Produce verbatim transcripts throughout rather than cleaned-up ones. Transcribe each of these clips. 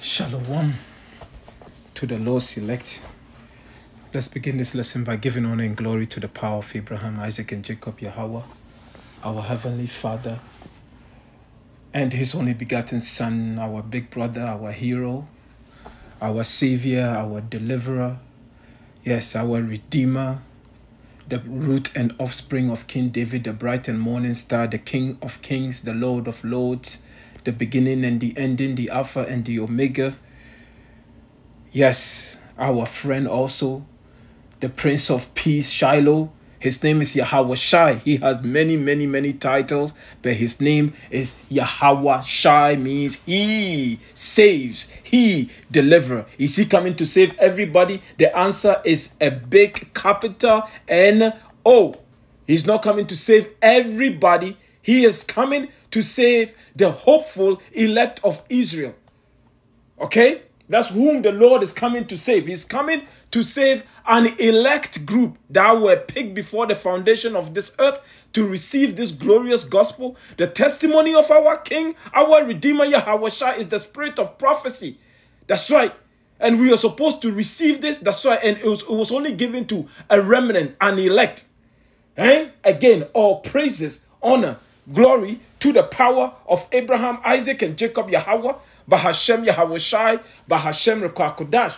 Shalom to the Lord's elect. Let's begin this lesson by giving honor and glory to the power of Abraham, Isaac, and Jacob, Yahweh, our Heavenly Father, and His only begotten Son, our big brother, our hero, our Savior, our Deliverer, yes, our Redeemer, the root and offspring of King David, the bright and morning star, the King of kings, the Lord of lords, the beginning and the ending, the Alpha and the Omega. Yes, our friend also, the Prince of Peace, Shiloh. His name is Yahweh Shai. He has many, many, many titles, but his name is Yahweh Shai, means he saves, he delivers. Is he coming to save everybody? The answer is a big capital N O. He's not coming to save everybody. He is coming to save the hopeful elect of Israel. Okay? That's whom the Lord is coming to save. He's coming to save an elect group that were picked before the foundation of this earth to receive this glorious gospel. The testimony of our King, our Redeemer, Yahweh Shai, is the spirit of prophecy. That's right. And we are supposed to receive this. That's right. And it was, it was only given to a remnant, an elect. And again, all praises, honor, glory to the power of Abraham, Isaac, and Jacob, Yahweh, Bahashem Yahweh Shai, Bahashem Rekwakodash.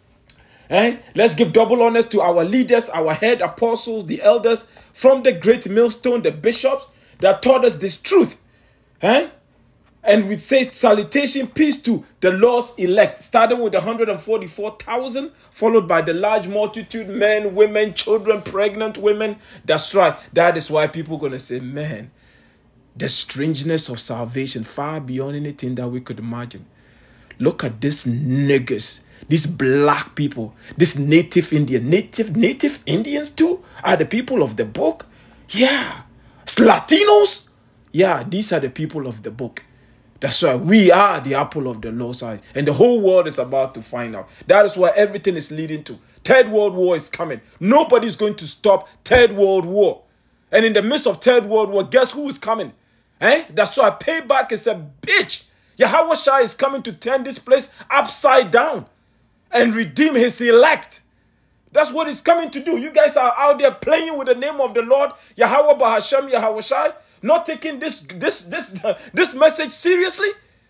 And let's give double honors to our leaders, our head apostles, the elders, from the great millstone, the bishops that taught us this truth. Eh? And we say salutation, peace to the Lord's elect, starting with one hundred forty-four thousand, followed by the large multitude, men, women, children, pregnant women. That's right. That is why people are going to say, man, the strangeness of salvation far beyond anything that we could imagine. Look at these niggas, these black people, this native Indian, native, native Indians too are the people of the book. Yeah. Latinos. Yeah, these are the people of the book. That's why we are the apple of the Lord's eye. And the whole world is about to find out. That is why everything is leading to. Third World War is coming. Nobody's going to stop Third World War. And in the midst of Third World War, guess who is coming? Eh? That's why payback is a bitch. Yahweh Shai is coming to turn this place upside down and redeem his elect. That's what he's coming to do. You guys are out there playing with the name of the Lord, Yahweh Bahashem, Yahweh Shai, not taking this, this, this, uh, this message seriously.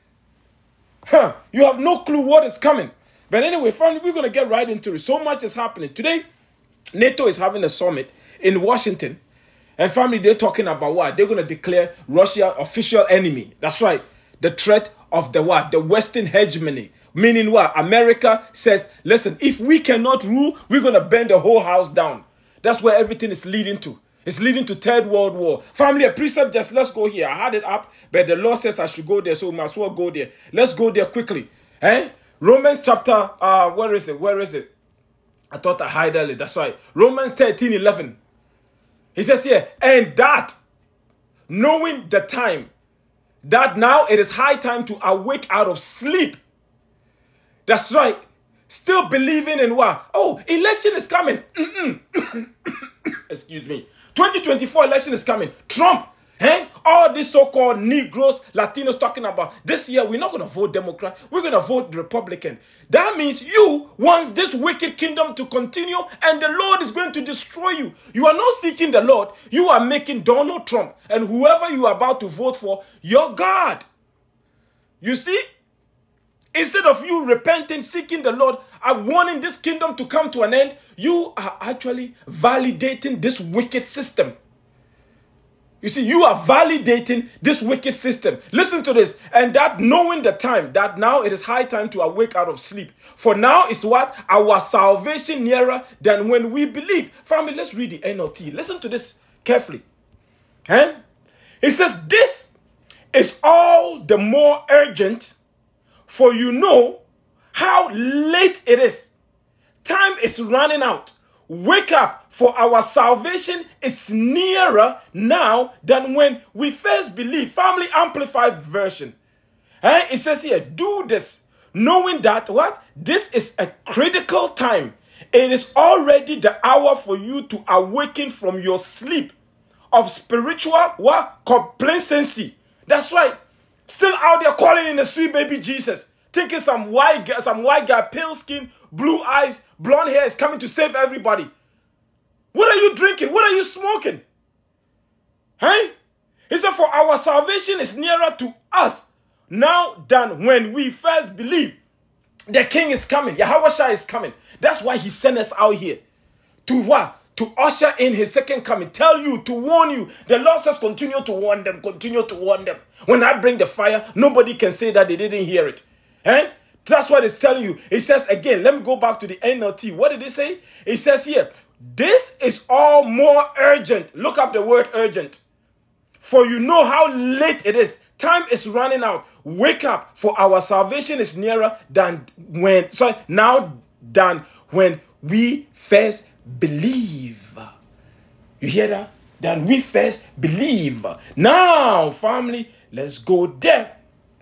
Huh. You have no clue what is coming. But anyway, finally, we're going to get right into it. So much is happening. Today, NATO is having a summit in Washington. And family, they're talking about what? They're going to declare Russia official enemy. That's right. The threat of the what? The Western hegemony. Meaning what? America says, listen, if we cannot rule, we're going to burn the whole house down. That's where everything is leading to. It's leading to Third World War. Family, a precept, just let's go here. I had it up, but the Lord says I should go there, so we must well go there. Let's go there quickly. Eh? Romans chapter, uh, where is it? Where is it? I thought I hid it. That's right. Romans thirteen eleven. He says here, and that, knowing the time, that now it is high time to awake out of sleep. That's right. Still believing in what? Oh, election is coming. Excuse me. twenty twenty-four election is coming. Trump. Eh? All these so-called Negroes, Latinos talking about this year, we're not going to vote Democrat. We're going to vote Republican. That means you want this wicked kingdom to continue and the Lord is going to destroy you. You are not seeking the Lord. You are making Donald Trump and whoever you are about to vote for your God. You see? Instead of you repenting, seeking the Lord, and wanting this kingdom to come to an end, you are actually validating this wicked system. You see, you are validating this wicked system. Listen to this. And that knowing the time, that now it is high time to awake out of sleep. For now is what? Our salvation nearer than when we believe. Family, let's read the N L T. Listen to this carefully. Eh? It says, this is all the more urgent, for you know how late it is. Time is running out. Wake up, for our salvation is nearer now than when we first believed. Family Amplified Version. Eh? It says here, do this, knowing that what? This is a critical time. It is already the hour for you to awaken from your sleep of spiritual what? Complacency. That's right. Still out there calling in the sweet baby Jesus. thinking some white guy, some white guy, pale skin, blue eyes, blonde hair is coming to save everybody. What are you drinking? What are you smoking? Hey? He said, for our salvation is nearer to us now than when we first believed. The king is coming. Yahushua is coming. That's why he sent us out here. To what? To usher in his second coming. Tell you, to warn you. The Lord says, continue to warn them. Continue to warn them. When I bring the fire, nobody can say that they didn't hear it. Eh? That's what it's telling you. It says again, let me go back to the N L T. What did it say? It says here, this is all more urgent. Look up the word urgent. For you know how late it is. Time is running out. Wake up, for our salvation is nearer than when, sorry, now than when we first believe. You hear that? Than we first believe. Now, family, let's go there.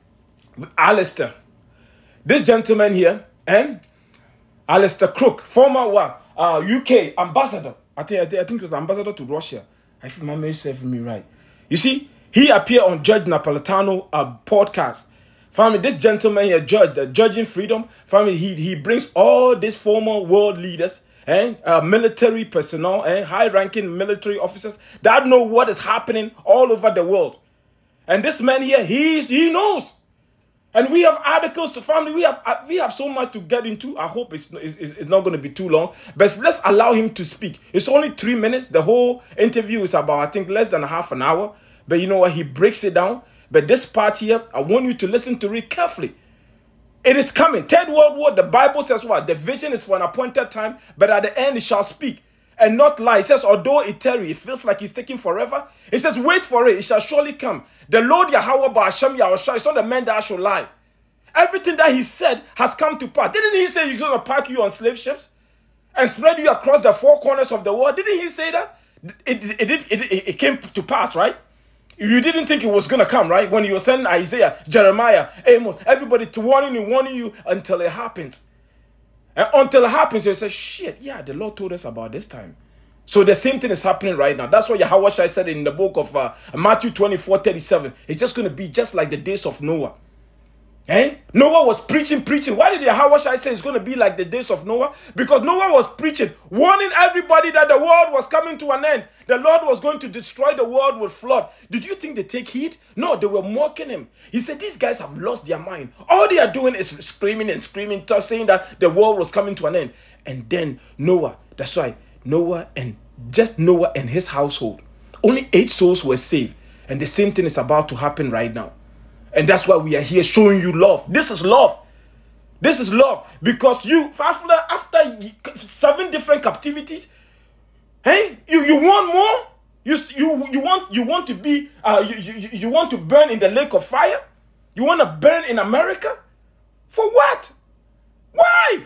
Alistair. This gentleman here, and Alistair Crook, former what? Uh, U K ambassador. I think, I think I think he was ambassador to Russia. I think my memory serves me right. You see, he appeared on Judge Napolitano uh, podcast. Family, this gentleman here, judge, the Judging Freedom. Family, he he brings all these former world leaders and uh, military personnel and high-ranking military officers that know what is happening all over the world. And this man here, he's he knows. And we have articles to family. We have uh, we have so much to get into. I hope it's, it's, it's not going to be too long. But let's allow him to speak. It's only three minutes. The whole interview is about, I think, less than a half an hour. But you know what? He breaks it down. But this part here, I want you to listen to it carefully. It is coming. Third World War, the Bible says what? The vision is for an appointed time, but at the end it shall speak and not lie. It says, although it tarry, it feels like it's taking forever. It says, wait for it. It shall surely come. The Lord Yahweh Ba'ashem Yahushua is not the man that shall lie. Everything that he said has come to pass. Didn't he say he's going to pack you on slave ships and spread you across the four corners of the world? Didn't he say that? It, it, it, it, it, it came to pass, right? You didn't think it was going to come, right? When you were sending Isaiah, Jeremiah, Amos, everybody to warning you, warning you until it happens. And until it happens, you say, shit, yeah, the Lord told us about this time. So the same thing is happening right now. That's what Yahushua said in the book of uh, Matthew twenty-four thirty-seven. It's just going to be just like the days of Noah. Eh? Noah was preaching, preaching. Why did Yahushua say it's going to be like the days of Noah? Because Noah was preaching, warning everybody that the world was coming to an end. The Lord was going to destroy the world with flood. Did you think they take heed? No, they were mocking him. He said, these guys have lost their mind. All they are doing is screaming and screaming, saying that the world was coming to an end. And then Noah, that's right, Noah and just Noah and his household, only eight souls were saved. And the same thing is about to happen right now. And that's why we are here showing you love. This is love. This is love. Because you, after, after seven different captivities, hey, you, you want more? You, you, you, want, you want to be, uh, you, you, you want to burn in the lake of fire? You want to burn in America? For what? Why?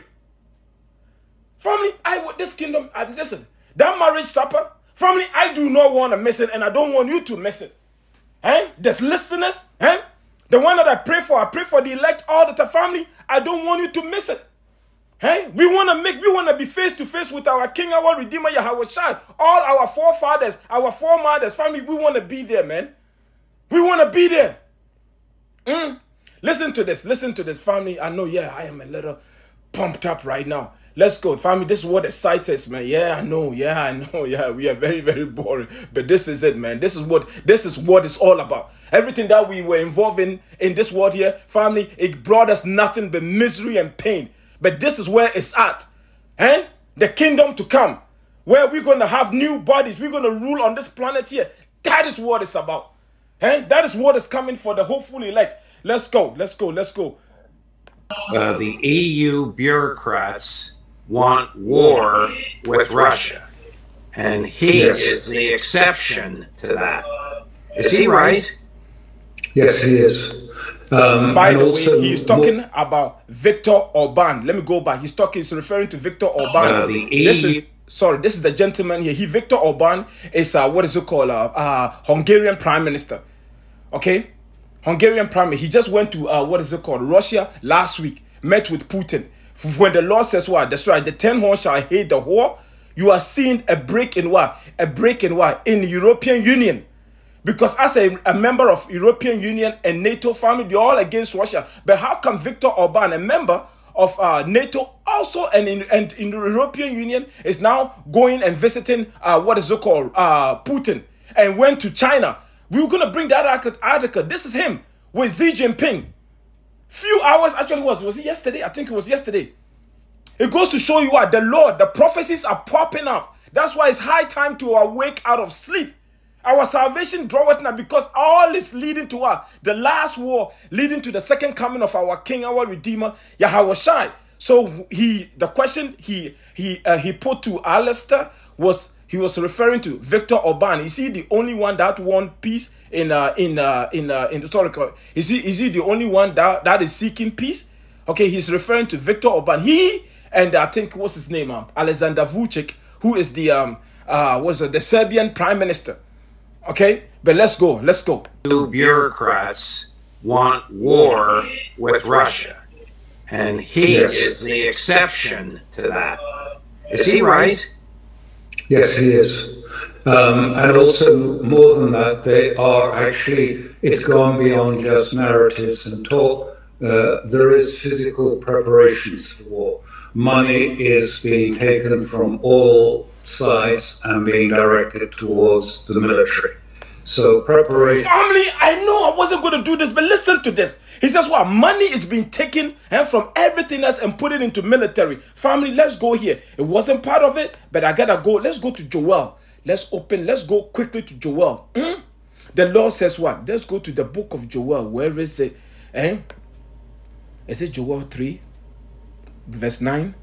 Family, I want this kingdom. I, listen, that marriage supper, family, I do not want to miss it, and I don't want you to miss it. Hey, there's listeners, hey? The one that I pray for, I pray for the elect all the time. Family, I don't want you to miss it. Hey, we want to make, we want to be face to face with our King, our Redeemer, Yahushua. All our forefathers, our foremothers, family, we want to be there, man. We want to be there. Mm. Listen to this, listen to this, family. I know, yeah, I am a little pumped up right now. Let's go, family. This is what excites us, man. Yeah, I know. Yeah, I know. Yeah, we are very, very boring. But this is it, man. This is what this is what it's all about. Everything that we were involved in in this world here, family, it brought us nothing but misery and pain. But this is where it's at. Eh? The kingdom to come, where we're going to have new bodies. We're going to rule on this planet here. That is what it's about. Eh? That is what is coming for the hopeful elect. Let's go. Let's go. Let's go. Uh, the E U bureaucrats want war with Russia, and he yes. is the exception to that. Is he right? Yes, he is. Um, By the way, he's talking about Viktor Orban. Let me go back. He's talking. He's referring to Viktor Orban. Uh, the E U this is sorry. This is the gentleman here. He Viktor Orban is uh, what is it called? Uh, uh, Hungarian Prime Minister. Okay, Hungarian Prime Minister. He just went to uh, what is it called? Russia last week. Met with Putin. When the Lord says what? That's right. The ten horns shall hate the whore. You are seeing a break in what? A break in what? In the European Union. Because as a, a member of European Union and NATO family, they're all against Russia. But how come Viktor Orban, a member of uh, NATO, also and in, and in the European Union, is now going and visiting, uh, what is it called, uh, Putin, and went to China? We were going to bring that article. This is him with Xi Jinping. Few hours, actually was, was it yesterday? I think it was yesterday. It goes to show you what the Lord, the prophecies are popping up. That's why it's high time to awake out of sleep. Our salvation draweth now, because all is leading to what? The last war, leading to the second coming of our King, our Redeemer, Yahweh Shai. So he, the question he he uh, he put to Alistair was, he was referring to Viktor Orban. Is he the only one that won peace in uh, in uh, in uh, in the sorry, is he is he the only one that that is seeking peace? Okay, he's referring to Viktor Orban. He and I think what's his name, um, Alexander Vucic, who is the um uh was the Serbian Prime Minister. Okay, but let's go. Let's go. Two bureaucrats want war with Russia, and he yes. is the exception to that. Is he right? Yes, he is. Um, and also, more than that, they are actually, it's gone beyond just narratives and talk. Uh, there is physical preparations for war. Money is being taken from all sides and being directed towards the military. So preparation. Family, I know I wasn't going to do this, but listen to this. He says, "What well, money is being taken and from everything else and put it into military." Family, let's go here. It wasn't part of it, but I gotta go. Let's go to Joel. Let's open. Let's go quickly to Joel. Mm? The Lord says, "What? Let's go to the book of Joel. Where is it? Eh? Is it Joel three, verse nine?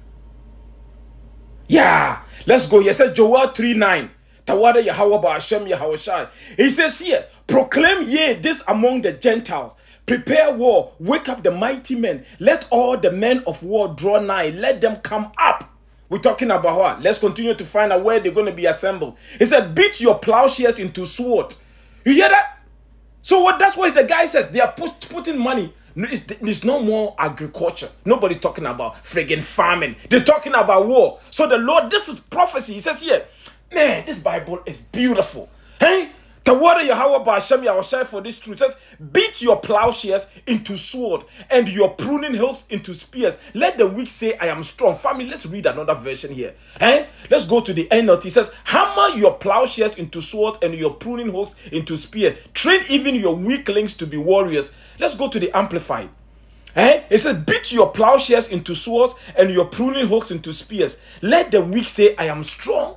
Yeah, let's go. He says Joel three nine. Tawada Yahweh Ba'ashem Yahweh Shai. He says here, proclaim ye this among the Gentiles. Prepare war. Wake up the mighty men. Let all the men of war draw nigh. Let them come up. We're talking about what? Let's continue to find out where they're going to be assembled. He said, beat your plowshares into sword. You hear that? So what? That's what the guy says. They are put, putting money. It's, it's no more agriculture. Nobody's talking about friggin' farming. They're talking about war. So the Lord, this is prophecy. He says here, man, this Bible is beautiful. Hey? Tawada Yahweh Ba'ashem Yahweh Shai for this truth. It says, beat your plowshares into sword and your pruning hooks into spears. Let the weak say, I am strong. Family, let's read another version here. Hey? Let's go to the N L T. It says, hammer your plowshares into swords and your pruning hooks into spear. Train even your weaklings to be warriors. Let's go to the Amplified. Eh? It says, beat your plowshares into swords and your pruning hooks into spears. Let the weak say, I am strong.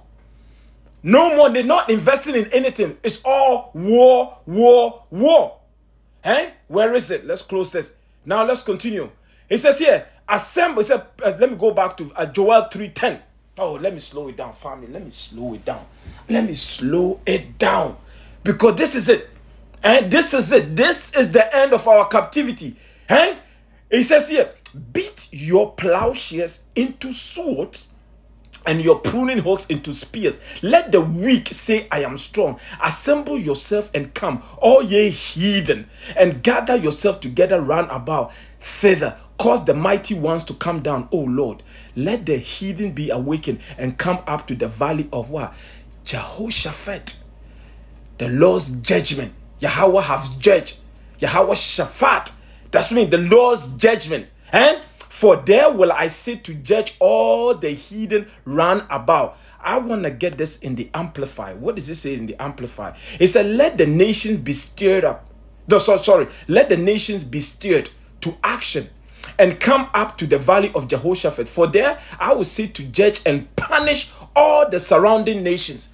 No more. They're not investing in anything. It's all war, war, war. Eh? Where is it? Let's close this. Now let's continue. It says here, assemble. It says, uh, let me go back to uh, Joel three ten. Oh, let me slow it down, family. Let me slow it down. Let me slow it down. Because this is it. And eh? This is it. This is the end of our captivity. Eh? It says here, beat your plowshares into swords and your pruning hooks into spears. Let the weak say, I am strong. Assemble yourself and come, all ye heathen, and gather yourself together round about thither. Cause the mighty ones to come down, O Lord. Let the heathen be awakened and come up to the valley of what? Jehoshaphat. The Lord's judgment. Yahweh has judged. Yahweh Shaphat. That's mean the Lord's judgment. And for there will I sit to judge all the heathen round about. I want to get this in the Amplified. What does it say in the Amplified? It said, let the nations be stirred up. No, sorry, sorry. Let the nations be stirred to action and come up to the valley of Jehoshaphat. For there I will sit to judge and punish all the surrounding nations.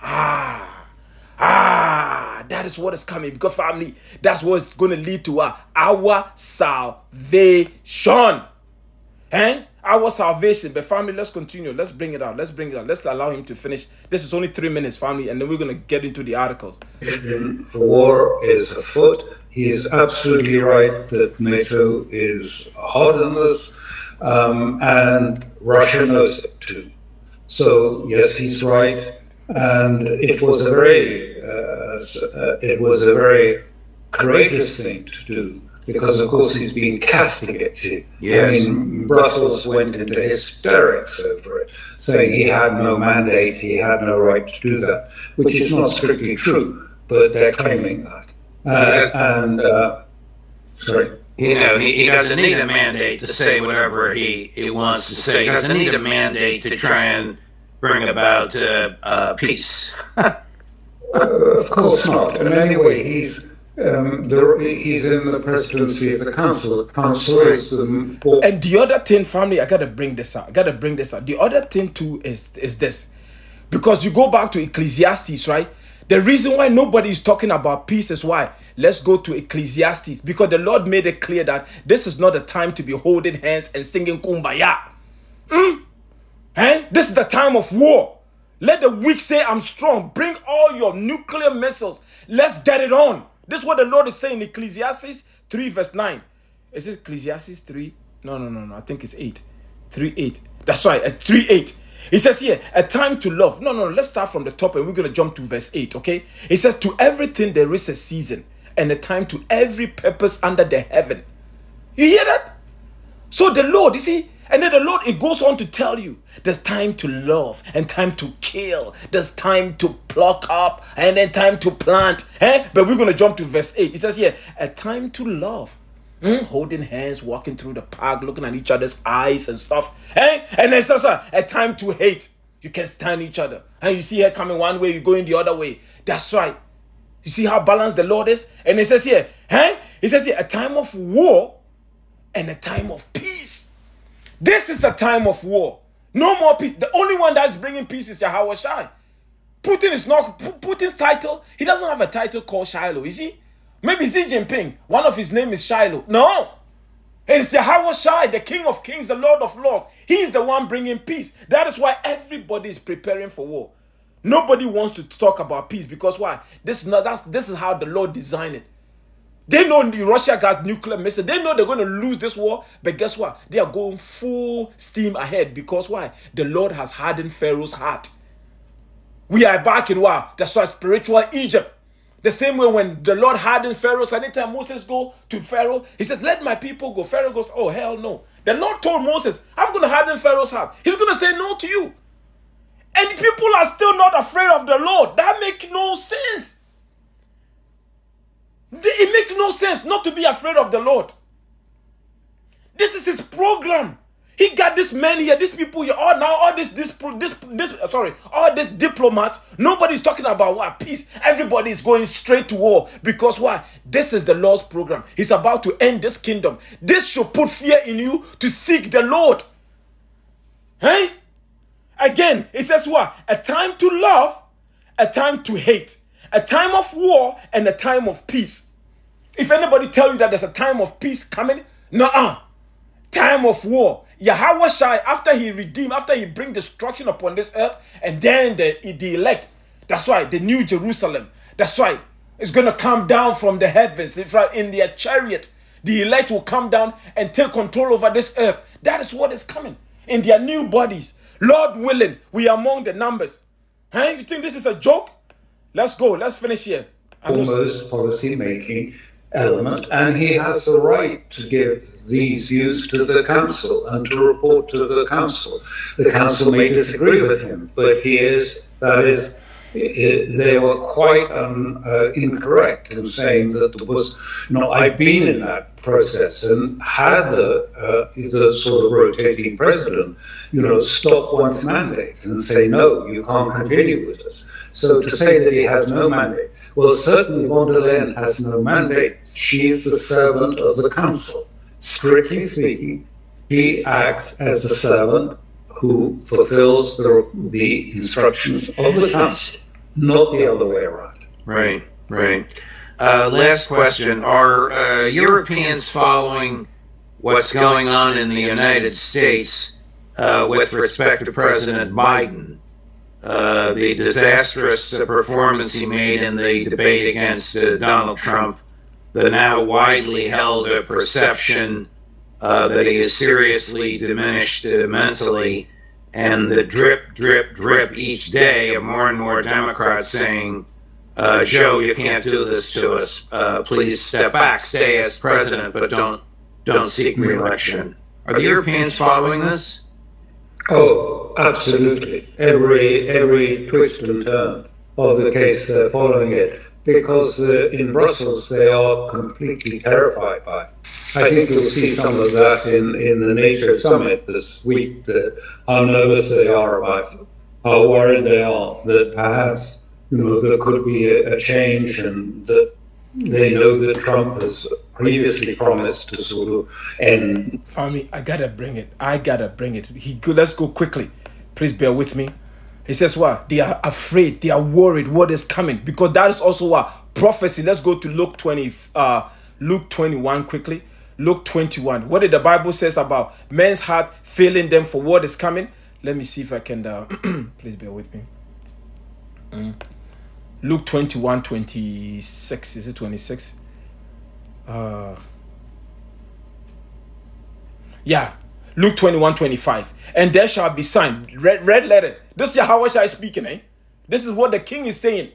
Ah, ah, that is what is coming. Because family, that's what's going to lead to uh, our salvation. And our salvation. But family, let's continue. Let's bring it out. Let's bring it out. Let's allow him to finish. This is only three minutes, family, and then we're going to get into the articles. The war is afoot. He is absolutely right that NATO is hot on this, um, and Russia knows it too. So yes, he's right, and it was a very, uh, it was a very courageous thing to do. Because, of course, he's been castigated. Yes. I mean, Brussels went into hysterics over it, saying he had no mandate, he had no right to do that, which is not strictly true. but they're claiming that. Uh, and, uh, sorry. You know, he, he doesn't need a mandate to say whatever he, he wants to say. He doesn't need a mandate to try and bring about uh, uh, peace. uh, of course not. And anyway, he's um, the, he's in the presidency of the council. The council is um, and the other thing, family, I gotta bring this out. I gotta bring this out. The other thing too is is this, because you go back to Ecclesiastes, right? The reason why nobody is talking about peace is why. Let's go to Ecclesiastes, because the Lord made it clear that this is not a time to be holding hands and singing kumbaya. Mm? Eh? This is the time of war. Let the weak say, I'm strong. Bring all your nuclear missiles. Let's get it on. This is what the Lord is saying in Ecclesiastes three verse nine. Is it Ecclesiastes three? No, no, no, no. I think it's eight. three eight. That's right. At three eight. He says here, a time to love. No, no, let's start from the top and we're going to jump to verse eight, okay? He says, to everything there is a season and a time to every purpose under the heaven. You hear that? So the Lord, you see, and then the Lord, it goes on to tell you, there's time to love and time to kill. There's time to pluck up and then time to plant. Eh? But we're going to jump to verse eight. It says here, a time to love. Mm, holding hands, walking through the park, looking at each other's eyes and stuff. Eh? And then it's also a time to hate. You can stand each other. And you see her coming one way, you going the other way. That's right. You see how balanced the Lord is? And it says here, eh? It says here, a time of war and a time of peace. This is a time of war. No more peace. The only one that's bringing peace is Yahweh Shai. Putin is not, Putin's title, he doesn't have a title called Shiloh, you see? Maybe Xi Jinping, one of his name is Shiloh. No. It's Yahweh Shai, the King of Kings, the Lord of Lords. He's the one bringing peace. That is why everybody is preparing for war. Nobody wants to talk about peace because why? This is, not, that's, this is how the Lord designed it. They know the Russia got nuclear missiles. They know they're going to lose this war. But guess what? They are going full steam ahead because why? The Lord has hardened Pharaoh's heart. We are back in what? That's why spiritual Egypt. The same way when the Lord hardened Pharaoh, so anytime Moses go to Pharaoh, he says, let my people go. Pharaoh goes, oh, hell no. The Lord told Moses, I'm going to harden Pharaoh's heart. He's going to say no to you. And people are still not afraid of the Lord. That makes no sense. It makes no sense not to be afraid of the Lord. This is his program. He got this man here, these people here, all now, all this, this, this, this, sorry, all these diplomats. Nobody's talking about what peace. Everybody is going straight to war because why? This is the Lord's program. He's about to end this kingdom. This should put fear in you to seek the Lord. Hey? Again, it says what? A time to love, a time to hate, a time of war, and a time of peace. If anybody tell you that there's a time of peace coming, nuh-uh. Time of war. Yahweh Shai, after he redeemed, after he bring destruction upon this earth, and then the, the elect, that's right, the new Jerusalem, that's right, it's going to come down from the heavens. It's right, in their chariot, the elect will come down and take control over this earth. That is what is coming in their new bodies. Lord willing, we are among the numbers. Huh? You think this is a joke? Let's go. Let's finish here. Almost policy making element, and he has the right to give these views to the council and to report to the council. The council may disagree with him, but he is, that is, they were quite um, uh, incorrect in saying that there was, you know, I've been in that process and had the, uh, the sort of rotating president, you know, stop one's mandate and say, no, you can't continue with this. So to say that he has no mandate, well, certainly von der Leyen has no mandate. She is the servant of the council. Strictly speaking, she acts as the servant who fulfills the, the instructions of the council, not the other way around. Right, right. Uh, last question. Are uh, Europeans following what's going on in the United States uh, with respect to President Biden? Uh, the disastrous uh, performance he made in the debate against uh, Donald Trump, the now widely held uh, perception uh, that he is seriously diminished uh, mentally, and the drip, drip, drip each day of more and more Democrats saying, uh, Joe, you can't do this to us. Uh, please step back, stay as president, but don't, don't seek re-election. Are the Europeans following this? Oh, absolutely. Every every twist and turn of the case uh, following it. because uh, in Brussels they are completely terrified by it. I think you'll see some of that in, in the NATO summit this week, that how nervous they are about it, how worried they are that perhaps, you know, there could be a, a change, and that they know that Trump has previously promised to sort of end. Family, I gotta bring it. I gotta bring it. He go, let's go quickly. Please bear with me. He says what? They are afraid. They are worried what is coming, because that is also what prophecy. Let's go to Luke twenty, uh, Luke twenty-one quickly. Luke twenty-one. What did the Bible says about men's heart failing them for what is coming? Let me see if I can. Uh, please bear with me. Mm. Luke twenty-one, twenty-six. Is it twenty-six? Uh, yeah. Luke twenty-one, twenty-five. And there shall be sign. Red, red letter. This is Yahweh Shai speaking, eh? This is what the king is saying.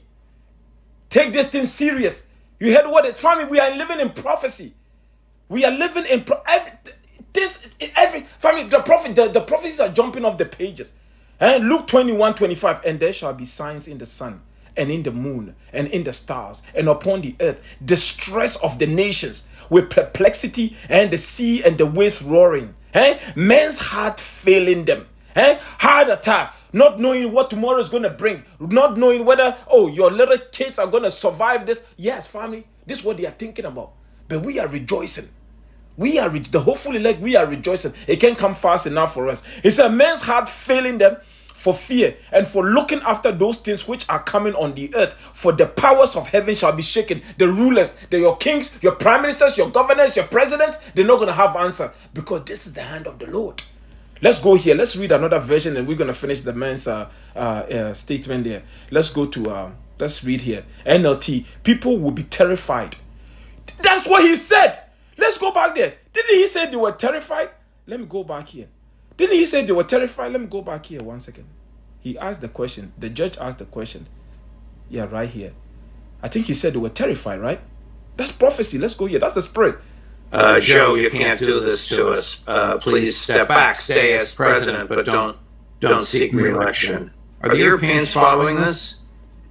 Take this thing serious. You heard what it, family, we are living in prophecy. We are living in pro every, this every family, the prophet, the, the prophecies are jumping off the pages. And Luke twenty-one, twenty-five. And there shall be signs in the sun, and in the moon, and in the stars, and upon the earth, distress of the nations, with perplexity, and the sea and the waves roaring. Eh? Men's heart failing them. Eh? Heart attack, not knowing what tomorrow is going to bring, not knowing whether, oh, your little kids are going to survive this. Yes, family, this is what they are thinking about. But we are rejoicing. We are, re the hopefully, like we are rejoicing. It can't come fast enough for us. It's a man's heart failing them for fear and for looking after those things which are coming on the earth. For the powers of heaven shall be shaken. The rulers, the, your kings, your prime ministers, your governors, your presidents, they're not going to have answer, because this is the hand of the Lord. Let's go here. Let's read another version, and we're going to finish the man's uh, uh, uh, statement there. Let's go to, uh, let's read here. N L T. People will be terrified. That's what he said. Let's go back there. Didn't he say they were terrified? Let me go back here. Didn't he say they were terrified? Let me go back here one second. He asked the question. The judge asked the question. Yeah, right here. I think he said they were terrified, right? That's prophecy. Let's go here. That's the spirit. Uh, Joe, you can't do this to us. Uh, please step back, stay as president, but don't don't seek re-election. Are the Europeans following this?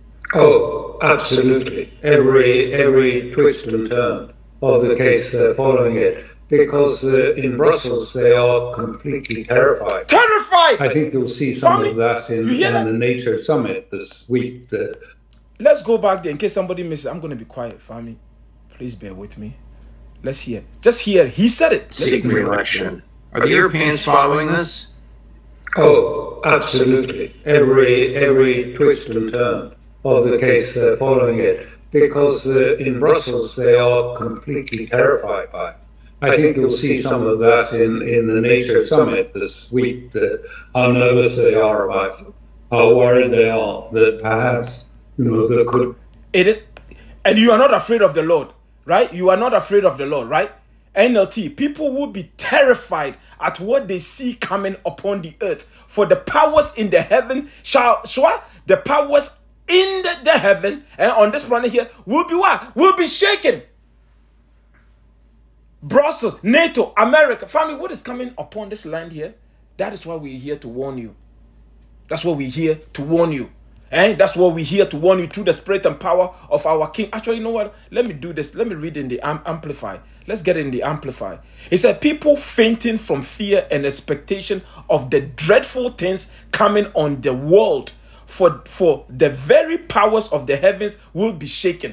Oh, absolutely. Every every twist and turn of the case, they're following it, because uh, in Brussels they are completely terrified. Terrified! I think you'll see some Family, of that in, in that? the NATO summit this week. The... Let's go back there in case somebody misses. I'm going to be quiet, family. Please bear with me. Let's hear. Just hear. He said it. Seek re-election. Are the Europeans following this? Oh, absolutely. Every every twist and turn of the case, they're following it, because uh, in Brussels they are completely terrified by it. I think you'll see some of that in, in the NATO summit this week, that how nervous they are about it, how worried they are that perhaps, you know, there could... It is, and you are not afraid of the Lord, right? You are not afraid of the Lord, right? N L T, people will be terrified at what they see coming upon the earth. For the powers in the heaven shall, shall the powers in the, the heaven and on this planet here will be what? Will be shaken. Brussels, NATO, America, family, what is coming upon this land here? That is why we're here to warn you. That's what we're here to warn you. And that's what we're here to warn you through the spirit and power of our King. Actually, you know what? Let me do this. Let me read in the am Amplify. Let's get in the Amplify. It said, people fainting from fear and expectation of the dreadful things coming on the world. For, for the very powers of the heavens will be shaken.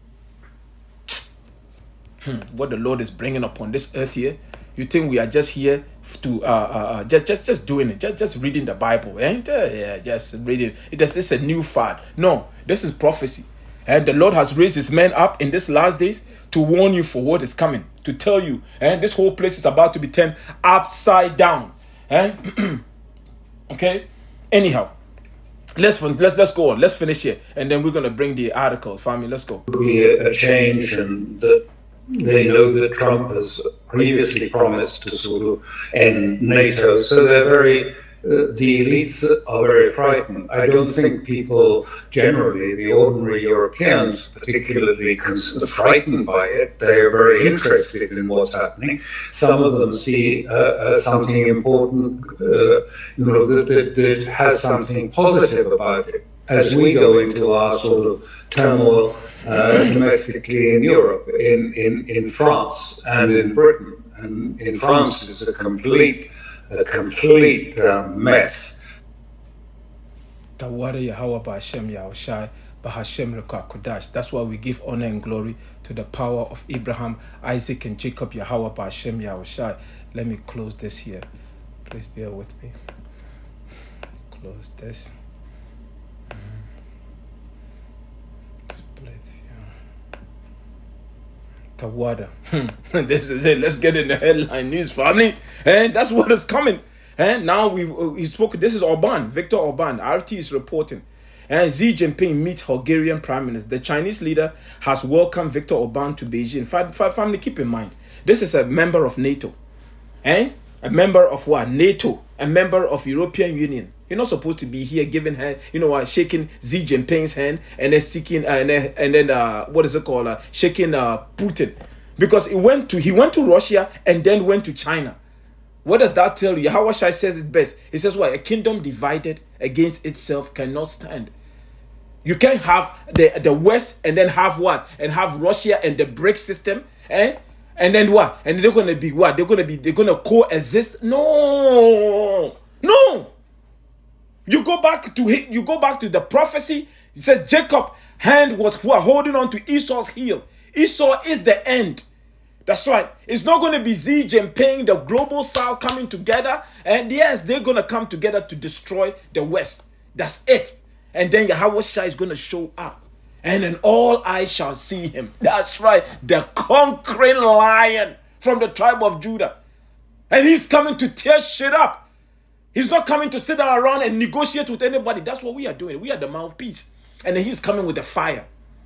Hmm, what the Lord is bringing upon this earth here. You think we are just here to uh, uh just just just doing it, just just reading the Bible, and eh? yeah, just reading it. It's, it's a new fad. No, this is prophecy, and the Lord has raised His men up in these last days to warn you for what is coming, to tell you, and this whole place is about to be turned upside down. Eh? Okay. Anyhow, let's let's let's go on. Let's finish here, and then we're gonna bring the article, family. Let's go. Be a, a change, and the. They know that Trump has previously promised to sort of end NATO, so they're very, uh, the elites are very frightened. I don't think people generally, the ordinary Europeans, particularly frightened by it. They are very interested in what's happening. Some of them see uh, uh, something important, uh, you know, that, that, that has something positive about it. as we go into our sort of turmoil uh, domestically in Europe, in, in, in France and in Britain. And in France, it's a complete, a complete uh, mess. Tawada Yahweh Ba'Hashem Yahushai Ba'Hashem Reka Kodash. That's why we give honor and glory to the power of Abraham, Isaac, and Jacob. Yahweh Ba'Hashem Yahushai. Let me close this here. Please bear with me. Close this. Split view. Tawada. This is it. Let's get in the headline news, family. And that's what is coming. And now we we spoke. This is Orban, Viktor Orban. R T is reporting. And Xi Jinping meets Hungarian Prime Minister. The Chinese leader has welcomed Viktor Orban to Beijing. Family, keep in mind, this is a member of NATO. Eh? A member of what? NATO. A member of European Union. You're not supposed to be here giving her, you know what, shaking Xi Jinping's hand and then seeking, uh, and then, and then uh, what is it called? Uh, shaking uh, Putin. Because he went to, he went to Russia and then went to China. What does that tell you? Yahweh Shai says it best. He says what? A kingdom divided against itself cannot stand. You can't have the, the West and then have what? And have Russia and the BRICS system. Eh? And then what? And they're going to be what? They're going to be, they're going to coexist? No. No. You go back to, you go back to the prophecy. It says Jacob hand was who are holding on to Esau's heel. Esau is the end. That's right. It's not going to be Xi Jinping, the global south coming together. And yes, they're going to come together to destroy the West. That's it. And then Yahweh Shai is going to show up. And then all eyes shall see him. That's right. The conquering lion from the tribe of Judah. And he's coming to tear shit up. He's not coming to sit down around and negotiate with anybody. That's what we are doing. We are the mouthpiece. And then he's coming with the fire.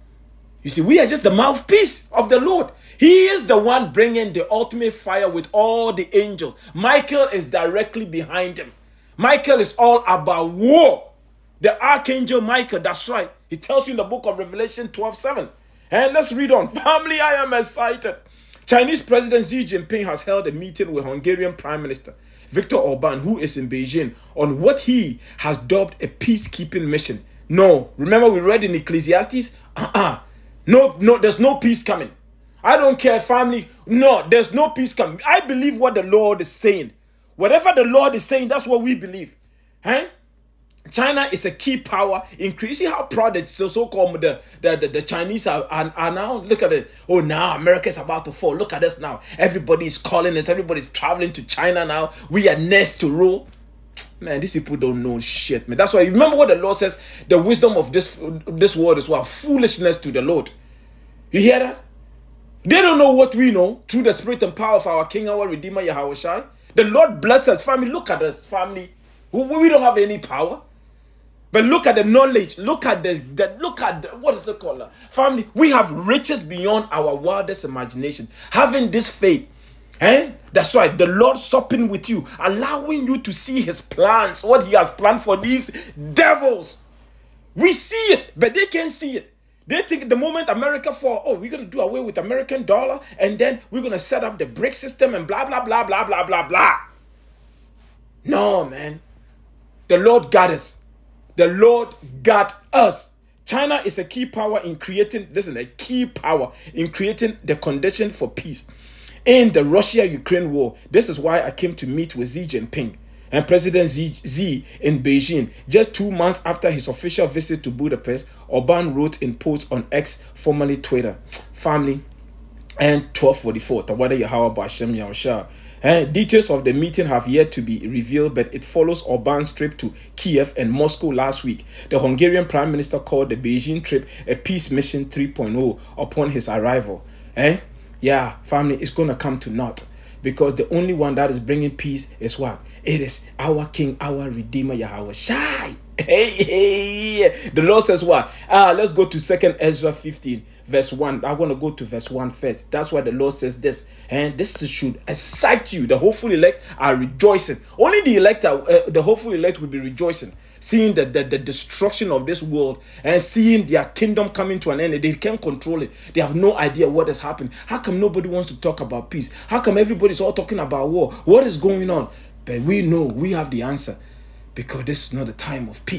You see, we are just the mouthpiece of the Lord. He is the one bringing the ultimate fire with all the angels. Michael is directly behind him. Michael is all about war. The archangel Michael, that's right. He tells you in the book of Revelation twelve seven. And let's read on. Family, I am excited. Chinese President Xi Jinping has held a meeting with Hungarian Prime Minister Viktor Orban, who is in Beijing, on what he has dubbed a peacekeeping mission. No, remember we read in Ecclesiastes? Uh-uh. No, no, there's no peace coming. I don't care, family. No, there's no peace coming. I believe what the Lord is saying. Whatever the Lord is saying, that's what we believe. Huh? China is a key power increase. See how proud the so-called the, the, the, the Chinese are, are, are now? Look at it. Oh, now America is about to fall. Look at us now. Everybody is calling it. Everybody's traveling to China now. We are next to rule. Man, these people don't know shit, man. That's why, remember what the Lord says? The wisdom of this, this world is what? Foolishness to the Lord. You hear that? They don't know what we know through the spirit and power of our King, our Redeemer, Yahweh Shai. The Lord bless us. Family, look at us, family. We don't have any power. But look at the knowledge. Look at the, the look at the, what is it called? Family, we have riches beyond our wildest imagination. Having this faith. Eh? That's right. The Lord supping with you, allowing you to see his plans, what he has planned for these devils. We see it, but they can't see it. They think the moment America fall, oh, we're going to do away with American dollar, and then we're going to set up the BRICS system and blah, blah, blah, blah, blah, blah, blah. No, man. The Lord got us. The Lord got us. China is a key power in creating, listen, a key power in creating the condition for peace. In the Russia-Ukraine war, this is why I came to meet with Xi Jinping and President Xi, Xi in Beijing. Just two months after his official visit to Budapest, Orban wrote in posts on X, formerly Twitter, family, and twelve forty-four. Tawada Yahweh Ba'Hashem Yahushua. And details of the meeting have yet to be revealed, but it follows Orban's trip to Kiev and Moscow last week. The Hungarian Prime Minister called the Beijing trip a peace mission three point oh upon his arrival. Eh? Yeah, family, it's going to come to naught, because the only one that is bringing peace is what? It is our King, our Redeemer, Yahweh Shai. Hey, hey. The Lord says what? Ah, let's go to Second Ezra fifteen, verse one. I want to go to verse one first. That's why the Lord says this. And this should excite you. The hopeful elect are rejoicing. Only the elect, are, uh, the hopeful elect will be rejoicing, seeing the, the, the destruction of this world and seeing their kingdom coming to an end. They can't control it. They have no idea what has happened. How come nobody wants to talk about peace? How come everybody's all talking about war? What is going on? But we know we have the answer, because this is not a time of peace.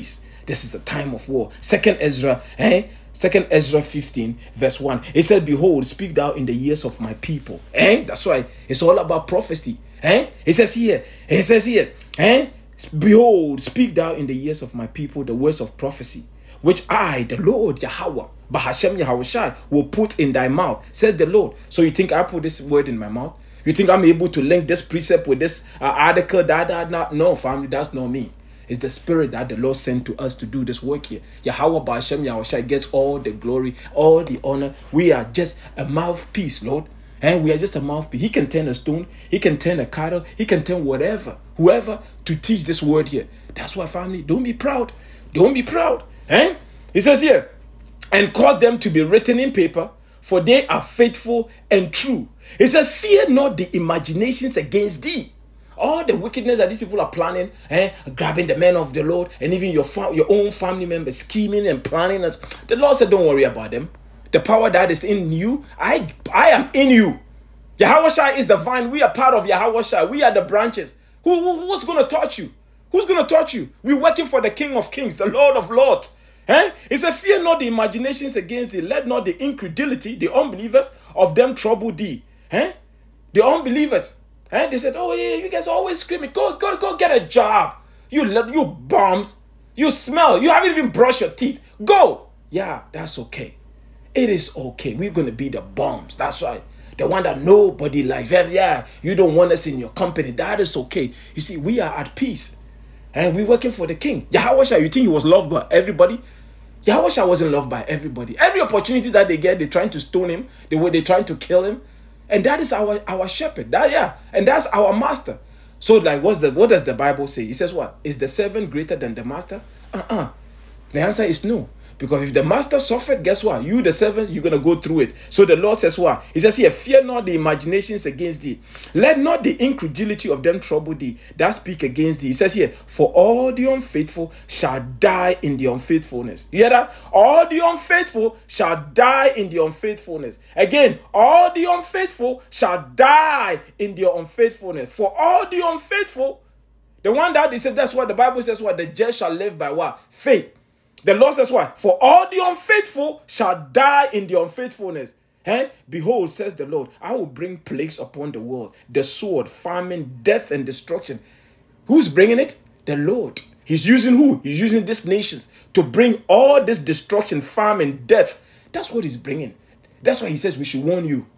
This is the time of war. Second Ezra, eh? Second Ezra fifteen, verse one. It said, behold, speak thou in the ears of my people. Eh? That's right. It's all about prophecy. Eh? It says here, it says here, eh? Behold, speak thou in the ears of my people the words of prophecy, which I, the Lord Yahweh, Bahashem Yahushai, will put in thy mouth, says the Lord. So you think I put this word in my mouth? You think I'm able to link this precept with this uh, article? That, that, that? No, family, that's not me. It's the spirit that the Lord sent to us to do this work here. Yahweh Bahashem Yahushai gets all the glory, all the honor. We are just a mouthpiece, Lord. And we are just a mouthpiece. He can turn a stone. He can turn a cattle. He can turn whatever, whoever to teach this word here. That's why, family, don't be proud. Don't be proud. Eh? He says here, and cause them to be written in paper, for they are faithful and true. He said, fear not the imaginations against thee. All the wickedness that these people are planning, eh, grabbing the men of the Lord, and even your your own family members scheming and planning. The Lord said, don't worry about them. The power that is in you, I I am in you. Yahushua is the vine. We are part of Yahushua. We are the branches. Who, who who's going to touch you? Who's going to touch you? We're working for the King of Kings, the Lord of Lords. Eh? He said, fear not the imaginations against thee. Let not the incredulity, the unbelievers of them trouble thee. Eh? The unbelievers. Eh? They said, oh yeah, you guys are always screaming. Go, go, go get a job. You, you bums. You smell. You haven't even brushed your teeth. Go. Yeah, that's okay. It is okay. We're going to be the bombs. That's right. The one that nobody likes. Yeah, you don't want us in your company. That is okay. You see, we are at peace. And we're working for the king. Yahushua, you think he was loved by everybody? Yahushua wasn't loved by everybody. Every opportunity that they get, they're trying to stone him. They were they trying to kill him. And that is our, our shepherd. That, yeah. And that's our master. So, like, what's the, what does the Bible say? It says what? Is the servant greater than the master? Uh-uh. The answer is no. Because if the master suffered, guess what? You, the servant, you're going to go through it. So the Lord says what? He says here, fear not the imaginations against thee. Let not the incredulity of them trouble thee that speak against thee. He says here, for all the unfaithful shall die in the unfaithfulness. You hear that? All the unfaithful shall die in the unfaithfulness. Again, all the unfaithful shall die in their unfaithfulness. For all the unfaithful, the one that he said, that's what the Bible says, what? The just shall live by what? Faith. The Lord says what? For all the unfaithful shall die in the unfaithfulness. Eh? Behold, says the Lord, I will bring plagues upon the world, the sword, famine, death, and destruction. Who's bringing it? The Lord. He's using who? He's using these nations to bring all this destruction, famine, death. That's what he's bringing. That's why he says we should warn you.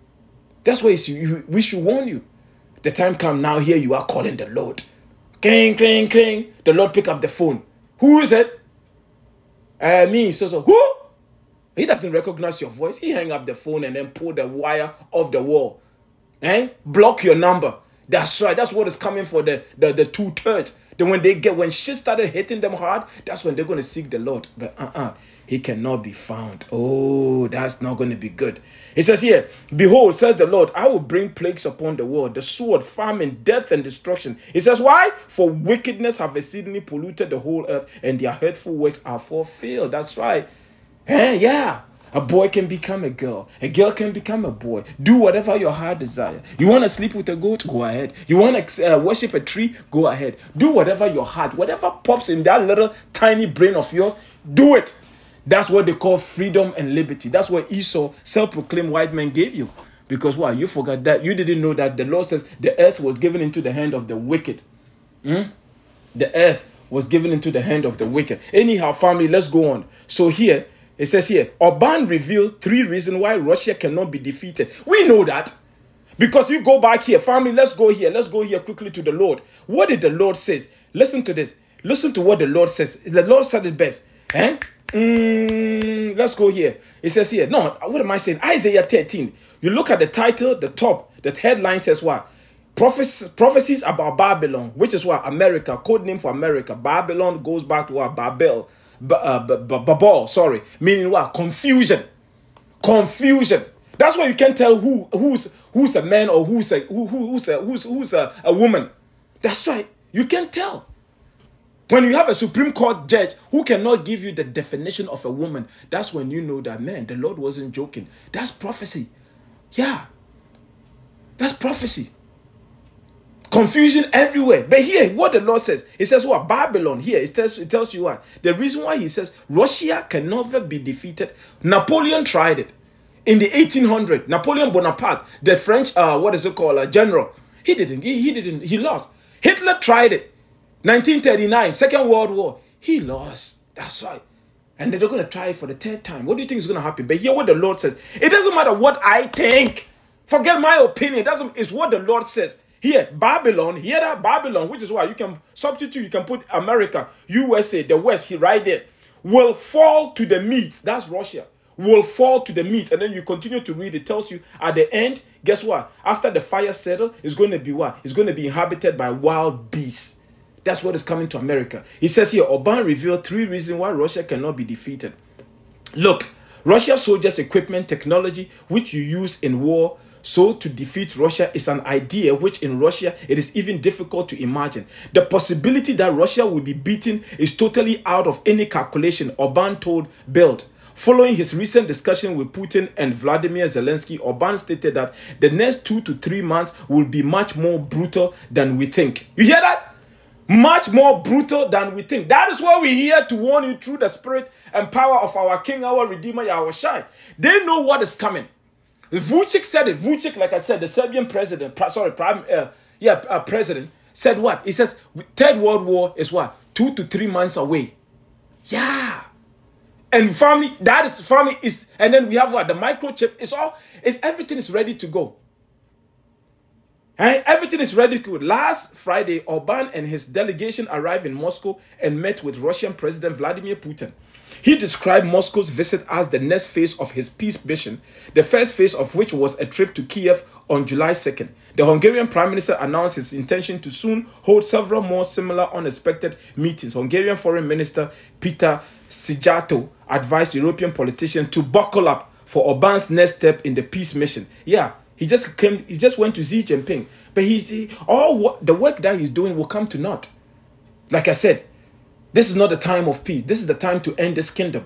That's why we should warn you. The time come now, here you are calling the Lord. Cling, cling, cling. The Lord pick up the phone. Who is it? Uh, me, so, so, who? He doesn't recognize your voice. He hang up the phone and then pull the wire off the wall. Eh? Block your number. That's right. That's what is coming for the, the, the two-thirds. Then when they get, when shit started hitting them hard, that's when they're going to seek the Lord. But uh-uh, he cannot be found. Oh, that's not going to be good. It says here, behold, says the Lord, I will bring plagues upon the world, the sword, famine, death, and destruction. It says, why? For wickedness have exceedingly polluted the whole earth, and their hurtful works are fulfilled. That's right. Eh, yeah. A boy can become a girl. A girl can become a boy. Do whatever your heart desire. You want to sleep with a goat? Go ahead. You want to uh, worship a tree? Go ahead. Do whatever your heart, whatever pops in that little tiny brain of yours, do it. That's what they call freedom and liberty. That's what Esau, self-proclaimed white man, gave you. Because why? You forgot that. You didn't know that the Lord says the earth was given into the hand of the wicked. Hmm? The earth was given into the hand of the wicked. Anyhow, family, let's go on. So here, it says here, Orban revealed three reasons why Russia cannot be defeated. We know that. Because you go back here, family, let's go here. Let's go here quickly to the Lord. What did the Lord say? Listen to this. Listen to what the Lord says. The Lord said it best. Eh? Mm, let's go here. It says here, no, what am I saying? Isaiah thirteen. You look at the title, the top, the headline says what? Prophecies, prophecies about Babylon, which is what? America, code name for America. Babylon goes back to what? Babel. Babel, sorry, meaning what? Confusion, confusion. That's why you can't tell who who's who's a man or who's a who, who's a who's who's a, a woman. That's right, you can't tell. When you have a Supreme Court judge who cannot give you the definition of a woman, that's when you know that, man, the Lord wasn't joking. That's prophecy. Yeah, that's prophecy. Confusion everywhere. But here, what the Lord says, it says what? Babylon, here, it tells, it tells you what? The reason why he says Russia can never be defeated. Napoleon tried it. In the eighteen hundreds, Napoleon Bonaparte, the French, uh, what is it called, a general, he didn't, he, he didn't, he lost. Hitler tried it. nineteen thirty-nine, Second World War, he lost. That's right. And they're going to try it for the third time. What do you think is going to happen? But hear what the Lord says. It doesn't matter what I think. Forget my opinion. It doesn't, it's what the Lord says. Here, Babylon, hear that? Babylon, which is why you can substitute, you can put America, U S A, the West, here, right there, will fall to the meat. That's Russia. Will fall to the meat. And then you continue to read. It tells you at the end, guess what? After the fire settles, it's going to be what? It's going to be inhabited by wild beasts. That's what is coming to America. He says here, Orban revealed three reasons why Russia cannot be defeated. Look, Russia soldiers' equipment, technology, which you use in war, so to defeat Russia is an idea which in Russia it is even difficult to imagine. The possibility that Russia will be beaten is totally out of any calculation, Orban told Bild. Following his recent discussion with Putin and Vladimir Zelensky, Orban stated that the next two to three months will be much more brutal than we think. You hear that? Much more brutal than we think. That is why we're here to warn you through the spirit and power of our King, our Redeemer, Yahushua. They know what is coming. Vucic said it. Vucic, like I said, the Serbian president, sorry, prime, uh, yeah, uh, president, said what? He says, Third World War is what? Two to three months away. Yeah. And family, that is, family is, and then we have what? The microchip. It's all, it's, everything is ready to go. Hey, everything is ready to go. Last Friday, Orban and his delegation arrived in Moscow and met with Russian President Vladimir Putin. He described Moscow's visit as the next phase of his peace mission, the first phase of which was a trip to Kiev on July second. The Hungarian Prime Minister announced his intention to soon hold several more similar unexpected meetings. Hungarian Foreign Minister Peter Szijjarto advised European politicians to buckle up for Orban's next step in the peace mission. Yeah, he just came, he just went to Xi Jinping. But he, he all what, the work that he's doing will come to naught. Like I said, this is not the time of peace. This is the time to end this kingdom.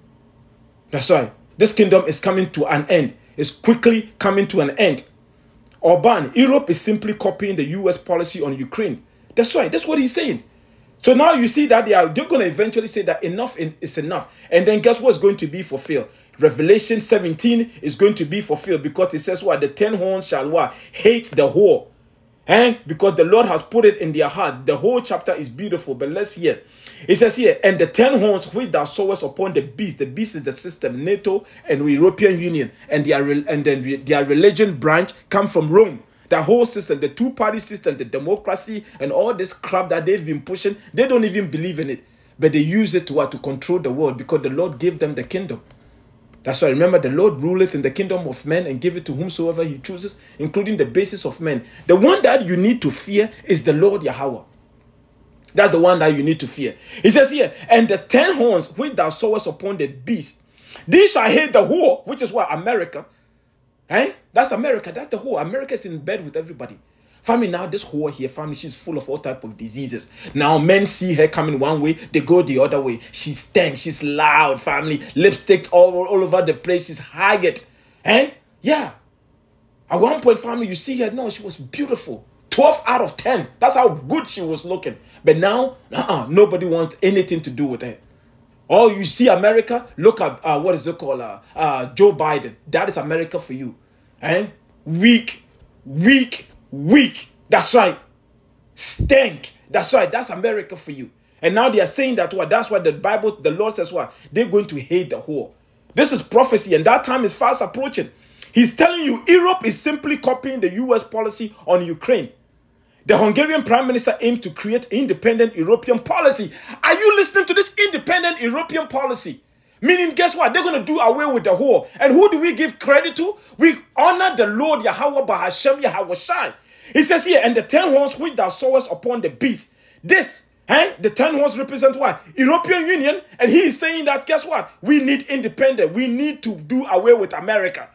That's right. This kingdom is coming to an end. It's quickly coming to an end. Orban, Europe is simply copying the U S policy on Ukraine. That's right. That's what he's saying. So now you see that they are they're going to eventually say that enough is enough. And then guess what's going to be fulfilled? Revelation seventeen is going to be fulfilled because it says what? The ten horns shall what? Hate the whore. And because the Lord has put it in their heart. The whole chapter is beautiful, but let's hear. It says here, and the ten horns which thou sawest upon the beast. The beast is the system, NATO and European Union, and their and then their religion branch come from Rome. The whole system, the two-party system, the democracy, and all this crap that they've been pushing, they don't even believe in it, but they use it to what? To control the world, because the Lord gave them the kingdom. That's why, remember, the Lord ruleth in the kingdom of men and give it to whomsoever he chooses, including the basis of men. The one that you need to fear is the Lord Yahweh. That's the one that you need to fear. He says here, and the ten horns which thou sawest upon the beast, these shall hate the whore, which is what? America. Eh? That's America. That's the whore. America is in bed with everybody. Family, now this whore here, family, she's full of all type of diseases. Now men see her coming one way, they go the other way. She stinks, she's loud, family. Lipstick all, all over the place. She's haggard. Eh? Yeah. At one point, family, you see her. No, she was beautiful. twelve out of ten. That's how good she was looking. But now, uh-uh, nobody wants anything to do with her. Oh, you see America? Look at, uh, what is it called? Uh, uh, Joe Biden. That is America for you. Eh? Weak, weak, weak. That's right. Stink. That's right. That's America for you. And now they are saying that what? That's why the Bible, the Lord says what? They're going to hate the whore. This is prophecy, and that time is fast approaching. He's telling you Europe is simply copying the U S policy on Ukraine. The Hungarian Prime Minister aims to create independent European policy. Are you listening to this independent European policy? Meaning, guess what? They're going to do away with the whore. And who do we give credit to? We honor the Lord Yahweh Bahashem Yahushai. He says here, and the ten horns which thou sawest upon the beast. This, eh? The ten horns represent what? European Union. And he is saying that, guess what? We need independence. We need to do away with America.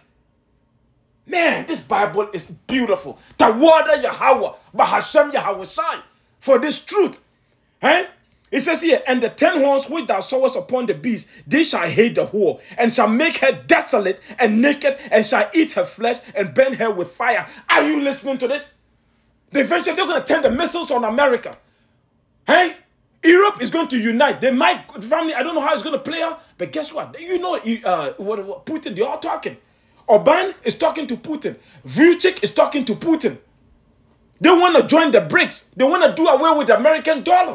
Man, this Bible is beautiful. Tawada Yahweh, Bahashem Yahushai, for this truth. Eh? It says here, and the ten horns which thou sawest upon the beast, they shall hate the whore, and shall make her desolate and naked, and shall eat her flesh and burn her with fire. Are you listening to this? Eventually, they're going to turn the missiles on America. Hey? Europe is going to unite. They might, family, I don't know how it's going to play out, but guess what? You know, uh, what, what Putin, they're all talking. Orban is talking to Putin. Vucic is talking to Putin. They want to join the BRICS. They want to do away with the American dollar.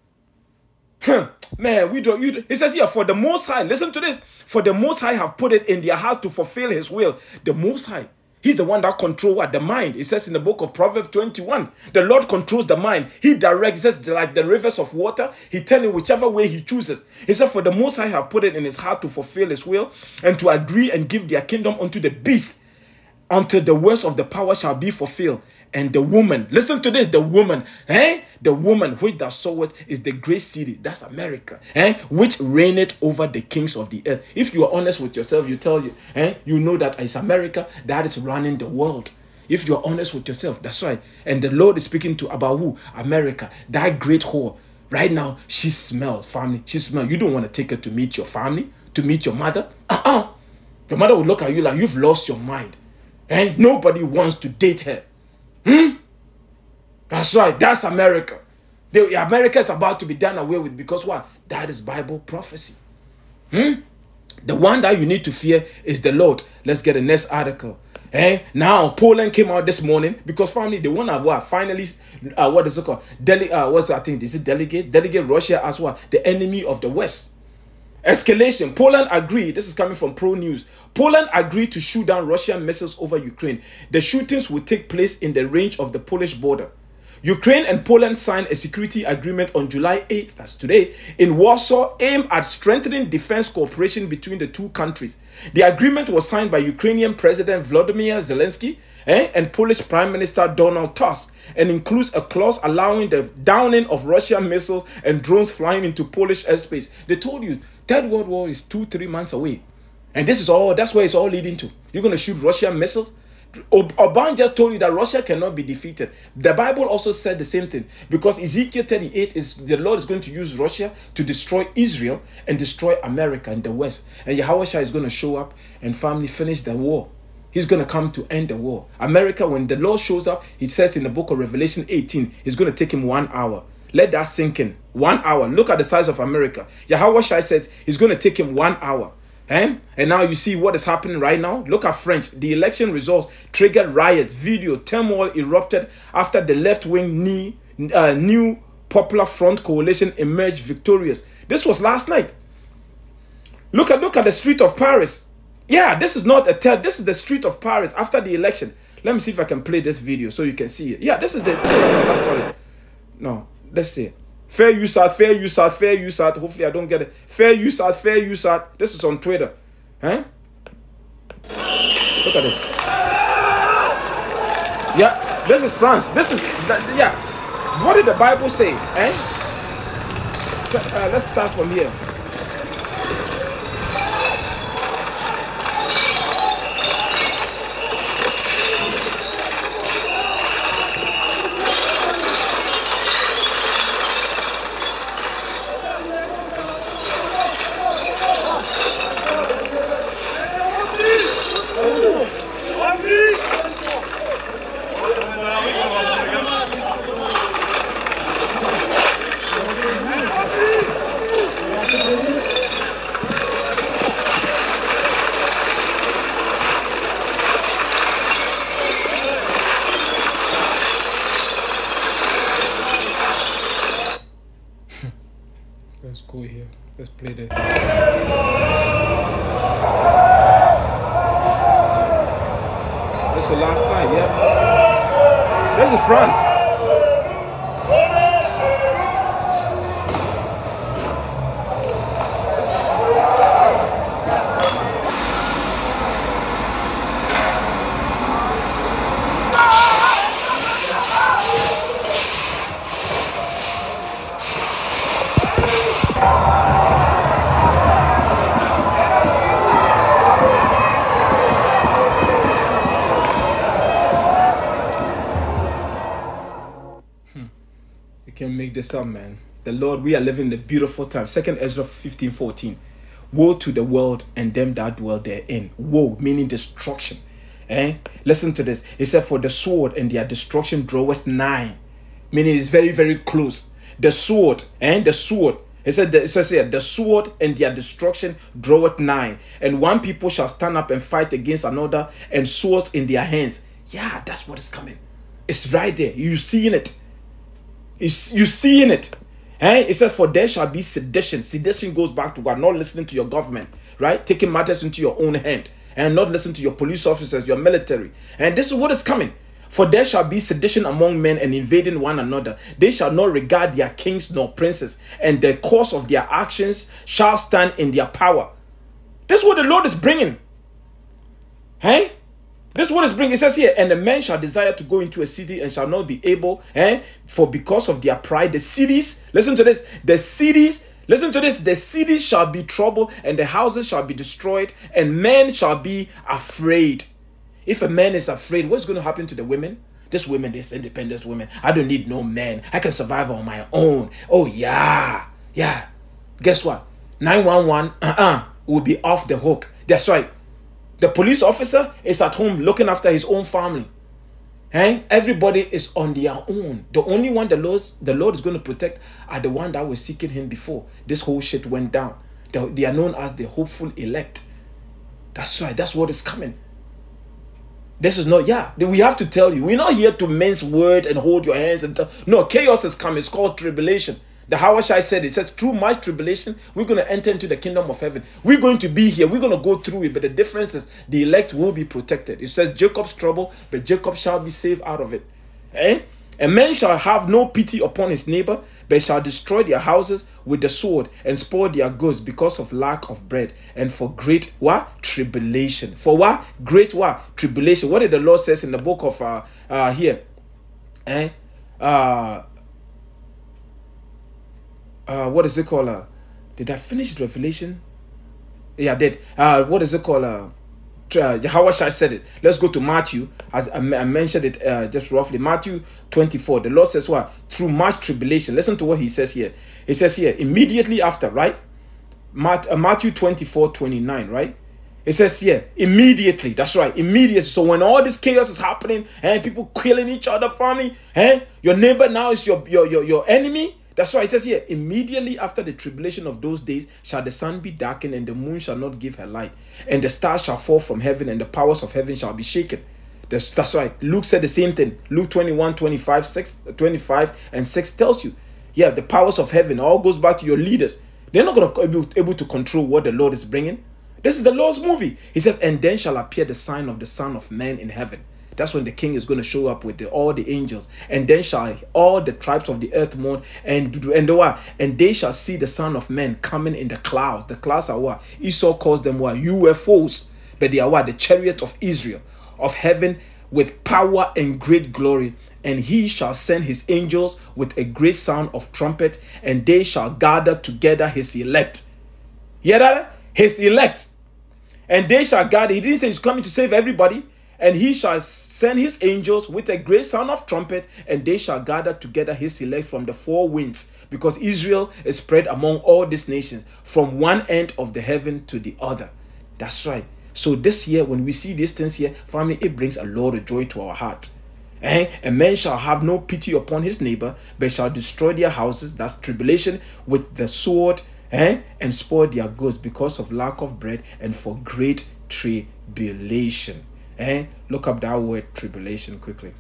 Man, we don't, you, it says here, for the Most High, listen to this, for the Most High have put it in their hearts to fulfill his will. The Most High, he's the one that controls what? The mind. It says in the book of Proverbs twenty-one, the Lord controls the mind. He directs, it says, like the rivers of water, he tells it whichever way he chooses. He said, for the Most High have put it in his heart to fulfill his will and to agree and give their kingdom unto the beast until the words of the power shall be fulfilled. And the woman, listen to this, the woman, eh? The woman which thou sawest is the great city, that's America, eh? Which reigneth over the kings of the earth. If you are honest with yourself, you tell you, eh? You know that it's America that is running the world. If you are honest with yourself, that's right. And the Lord is speaking to about who? America, that great whore. Right now, she smells, family. She smells. You don't want to take her to meet your family, to meet your mother. Uh-uh. Your mother will look at you like you've lost your mind. Eh? Nobody wants to date her. Hmm? That's right. That's America. The, America is about to be done away with because what? That is Bible prophecy. Hmm? The one that you need to fear is the Lord. Let's get the next article. Eh? Now, Poland came out this morning because family, they want to have what? Finally, uh, what is it called? Dele uh, what's that thing? Is it delegate? Delegate Russia as what? The enemy of the West. Escalation. Poland agreed. This is coming from Pro News. Poland agreed to shoot down Russian missiles over Ukraine. The shootings will take place in the range of the Polish border. Ukraine and Poland signed a security agreement on July eighth, that's today, in Warsaw, aimed at strengthening defense cooperation between the two countries. The agreement was signed by Ukrainian President Volodymyr Zelensky eh, and Polish Prime Minister Donald Tusk, and includes a clause allowing the downing of Russian missiles and drones flying into Polish airspace. They told you, Third World War is two, three months away. And this is all, that's where it's all leading to. You're going to shoot Russian missiles? Orban just told you that Russia cannot be defeated. The Bible also said the same thing. Because Ezekiel thirty-eight is, the Lord is going to use Russia to destroy Israel and destroy America and the West. And Yahushua is going to show up and finally finish the war. He's going to come to end the war. America, when the Lord shows up, he says in the book of Revelation eighteen, it's going to take him one hour. Let that sink in. One hour. Look at the size of America. Yahushua says it's going to take him one hour. Eh? And now you see what is happening right now. Look at French. The election results triggered riots. Video turmoil erupted after the left-wing new, uh, new Popular Front coalition emerged victorious. This was last night. Look at look at the street of Paris. Yeah, this is not a tell. This is the street of Paris after the election. Let me see if I can play this video so you can see it. Yeah, this is the. No, let's see it. Fair use out, fair use out, fair use out. Hopefully I don't get it. Fair use out, fair use out. This is on Twitter. Huh? Look at this. Yeah, this is France. This is, yeah. What did the Bible say? Eh? So, uh, let's start from here. Let's go here. Let's play this. This is last night, yeah. This is France. Can make this up, man. The Lord, we are living in a beautiful time. Second Ezra fifteen fourteen. Woe to the world and them that dwell therein. Woe, meaning destruction. Eh? Listen to this. He said, for the sword and their destruction draweth nigh. Meaning it's very, very close. The sword, and eh? the sword. It said, it says here, the sword and their destruction draweth nigh. And one people shall stand up and fight against another, and swords in their hands. Yeah, that's what is coming. It's right there. You seeing it. It's, you seeing it. Eh? It says, for there shall be sedition. Sedition goes back to God, not listening to your government, right? Taking matters into your own hand, and not listening to your police officers, your military. And this is what is coming. For there shall be sedition among men, and invading one another. They shall not regard their kings nor princes, and the cause of their actions shall stand in their power. This is what the Lord is bringing. Hey? This is what is bringing. It says here, and the men shall desire to go into a city and shall not be able, eh? For because of their pride, the cities, listen to this, the cities, listen to this, the cities shall be troubled, and the houses shall be destroyed, and men shall be afraid. If a man is afraid, what's going to happen to the women? This women, this independent women, I don't need no man. I can survive on my own. Oh, yeah. Yeah. Guess what? nine one one uh-uh, will be off the hook. That's right. The police officer is at home looking after his own family. Hey? Everybody is on their own. The only one the Lord, the Lord is going to protect are the one that was seeking him before this whole shit went down. They, they are known as the hopeful elect. That's right. That's what is coming. This is not, yeah, we have to tell you. We're not here to mince word and hold your hands and tell. No, chaos is coming. It's called tribulation. The Hawashai said, it says, through much tribulation, we're going to enter into the kingdom of heaven. We're going to be here. We're going to go through it. But the difference is the elect will be protected. It says, Jacob's trouble, but Jacob shall be saved out of it. Eh? A man shall have no pity upon his neighbor, but shall destroy their houses with the sword and spoil their goods because of lack of bread and for great what? Tribulation. For what? Great what? Tribulation. What did the Lord says in the book of uh, uh here? Eh? Uh, uh, what is it called? Uh, did I finish Revelation? Yeah, I did. Uh, what is it called? Uh, Uh, Yahawashai said it. Let's go to Matthew, as I, I mentioned it uh, just roughly. Matthew twenty-four. The Lord says what? Through much tribulation. Listen to what he says here. He says here, immediately after, right? Mat uh, Matthew twenty-four, twenty-nine, right? It says here, immediately. That's right, immediately. So when all this chaos is happening and people killing each other, family, and your neighbor now is your, your, your, your enemy. That's why it says here, immediately after the tribulation of those days shall the sun be darkened, and the moon shall not give her light, and the stars shall fall from heaven, and the powers of heaven shall be shaken. That's, that's right. Luke said the same thing. Luke twenty-one, twenty-five, six, twenty-five, and six tells you, yeah, the powers of heaven all goes back to your leaders. They're not going to be able to control what the Lord is bringing. This is the Lord's movie. He says, and then shall appear the sign of the Son of Man in heaven. That's when the king is going to show up with the, all the angels, and then shall all the tribes of the earth mourn, and and the what? And they shall see the Son of Man coming in the clouds. The clouds are what? Esau calls them what? U F Os, but they are what? The chariot of Israel, of heaven, with power and great glory. And he shall send his angels with a great sound of trumpet, and they shall gather together his elect. Hear that? His elect. And they shall gather. He didn't say he's coming to save everybody. And he shall send his angels with a great sound of trumpet, and they shall gather together his elect from the four winds, because Israel is spread among all these nations, from one end of the heaven to the other. That's right. So this year, when we see these things here, family, it brings a lot of joy to our heart. Eh? A man shall have no pity upon his neighbor, but shall destroy their houses, that's tribulation, with the sword, eh? And spoil their goods because of lack of bread and for great tribulation. Eh? Look up that word tribulation quickly.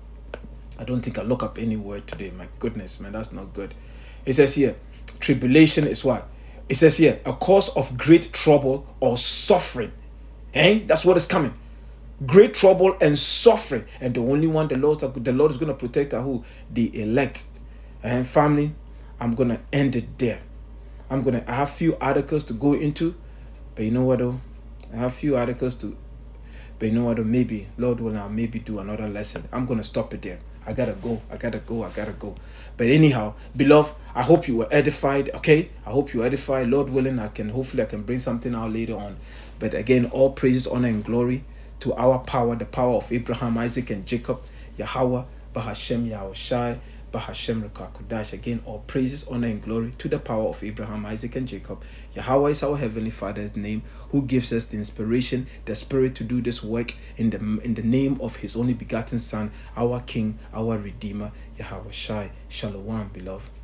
I don't think I look up any word today. My goodness, man, that's not good. It says here, tribulation is what? It says here, a cause of great trouble or suffering. Eh? That's what is coming. Great trouble and suffering. And the only one the Lord, the Lord is going to protect are who? The elect. And family, I'm going to end it there. I'm going to, I have a few articles to go into. But you know what though? I have a few articles to But you know what, maybe, Lord will now maybe do another lesson. I'm going to stop it there. I got to go. I got to go. I got to go. But anyhow, beloved, I hope you were edified, okay? I hope you were edified. Lord willing, I can, hopefully I can bring something out later on. But again, all praises, honor, and glory to our power, the power of Abraham, Isaac, and Jacob, Yahweh, Bahashem, Yahushai, Bahashem Rekakodash. Again, all praises, honor, and glory to the power of Abraham, Isaac, and Jacob. Yahweh is our Heavenly Father's name, who gives us the inspiration, the spirit to do this work in the in the name of His only begotten Son, our King, our Redeemer, Yahweh Shai. Shalom, beloved.